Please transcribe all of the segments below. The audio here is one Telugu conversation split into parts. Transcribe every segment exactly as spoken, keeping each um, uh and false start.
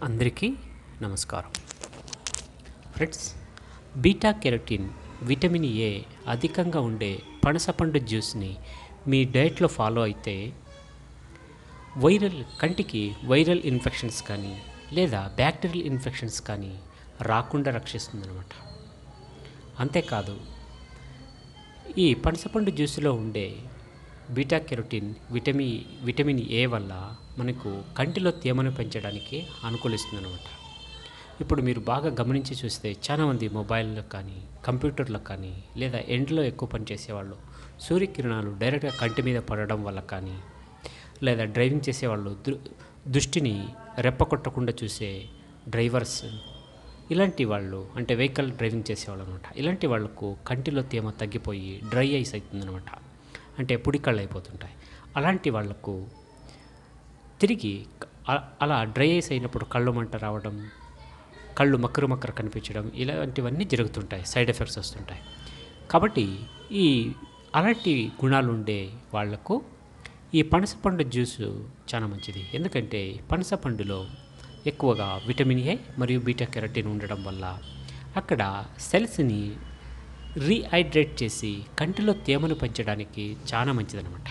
అందరికీ నమస్కారం friends. Beta carotene vitamin A అధికంగా ఉండే పనసపండు జ్యూస్ని మీ డైట్లో ఫాలో అయితే వైరల్ కంటికి వైరల్ ఇన్ఫెక్షన్స్ కానీ లేదా బ్యాక్టీరియల్ ఇన్ఫెక్షన్స్ కానీ రాకుండా రక్షిస్తుందన్నమాట. అంతేకాదు, ఈ పనసపండు జ్యూస్లో ఉండే beta carotene vitamin vitamin A వల్ల మనకు కంటిలో తేమను పెంచడానికి అనుకూలిస్తుందన్నమాట. ఇప్పుడు మీరు బాగా గమనించి చూస్తే చాలామంది మొబైల్లో కానీ కంప్యూటర్లో కానీ లేదా ఎండ్లో ఎక్కువ పనిచేసేవాళ్ళు సూర్యకిరణాలు డైరెక్ట్గా కంటి మీద పడడం వల్ల కానీ లేదా డ్రైవింగ్ చేసేవాళ్ళు దృ దృష్టిని రెప్పకొట్టకుండా చూసే డ్రైవర్స్, ఇలాంటి వాళ్ళు అంటే వెహికల్ డ్రైవింగ్ చేసేవాళ్ళు అనమాట. ఇలాంటి వాళ్ళకు కంటిలో తేమ తగ్గిపోయి డ్రై ఐస్ అవుతుందన్నమాట. అంటే పొడి కళ్ళు అయిపోతుంటాయి. అలాంటి వాళ్లకు తిరిగి అలా డ్రై ఐస్ అయినప్పుడు కళ్ళు మంట రావడం, కళ్ళు మక్కరు మక్కరు కనిపించడం, ఇలాంటివన్నీ జరుగుతుంటాయి, సైడ్ ఎఫెక్ట్స్ వస్తుంటాయి. కాబట్టి ఈ అలాంటి గుణాలు ఉండే వాళ్లకు ఈ పనసపండు జ్యూసు చాలా మంచిది. ఎందుకంటే పనసపండులో ఎక్కువగా విటమిన్ ఏ మరియు బీటా కెరటిన్ ఉండడం వల్ల అక్కడ సెల్స్ని రీహైడ్రేట్ చేసి కంటిలో తేమను పెంచడానికి చాలా మంచిదన్నమాట.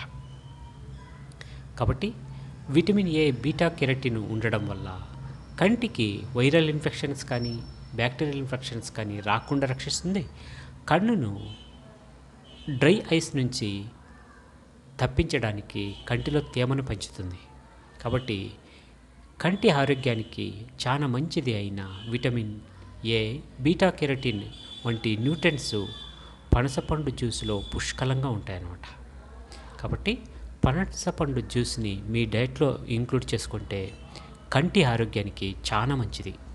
కాబట్టి విటమిన్ ఏ బీటా కెరటిన్ ఉండడం వల్ల కంటికి వైరల్ ఇన్ఫెక్షన్స్ కానీ బ్యాక్టీరియల్ ఇన్ఫెక్షన్స్ కానీ రాకుండా రక్షిస్తుంది. కన్నును డ్రై ఐస్ నుంచి తప్పించడానికి కంటిలో తేమను పెంచుతుంది. కాబట్టి కంటి ఆరోగ్యానికి చాలా మంచిది అయిన విటమిన్ ఏ, బీటా కెరటిన్ వంటి న్యూట్రియంట్స్ పనసపండు జ్యూస్లో పుష్కలంగా ఉంటాయన్నమాట. కాబట్టి పనసపండు జ్యూస్ని మీ డైట్లో ఇంక్లూడ్ చేసుకుంటే కంటి ఆరోగ్యానికి చాలా మంచిది.